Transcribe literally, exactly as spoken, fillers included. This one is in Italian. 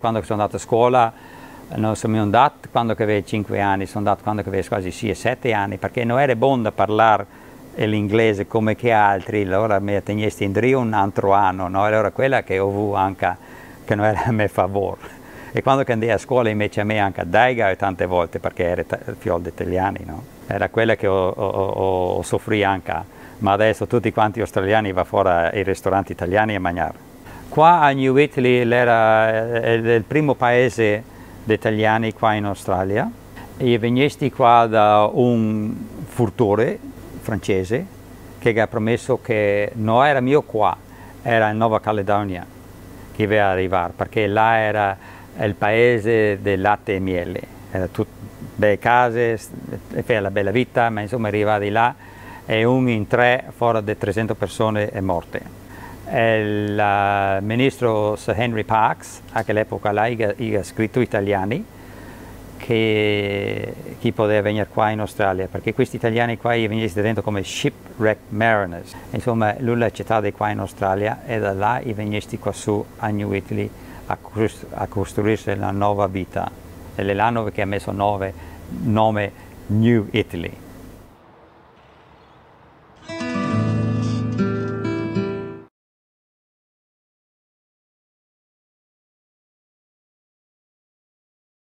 quando sono andato a scuola, non sono andato quando avevo cinque anni, sono andato quando avevo quasi sei sette anni, perché non era buono da parlare l'inglese come che altri, allora mi tenessi in drio un altro anno, no? Allora quella che ho avuto anche, che non era a mio favore. E quando andai a scuola invece a me anche a Daiga tante volte, perché era figlio di italiani, no? Era quella che ho, ho, ho, ho soffrito anche, ma adesso tutti quanti australiani vanno fuori ai ristoranti italiani a mangiare. Qua a New Italy era il primo paese di italiani qua in Australia. Io venissi qua da un furtore francese che ha promesso che non era mio qua, era in Nuova Caledonia che doveva arrivare, perché là era il paese del latte e miele, era tutte belle case, e la bella vita, ma insomma arriva di là e uno in tre, fuori di trecento persone è morte. Il uh, ministro Sir Henry Parkes, a quell'epoca là, ha scritto italiani che chi poteva venire qua in Australia, perché questi italiani qua venissero dentro come shipwreck mariners. Insomma, lui l'ha accettato qua in Australia e da là venissero qua su a New Italy a, a costruirsi una nuova vita. E l'anno che ha messo nove, nome New Italy.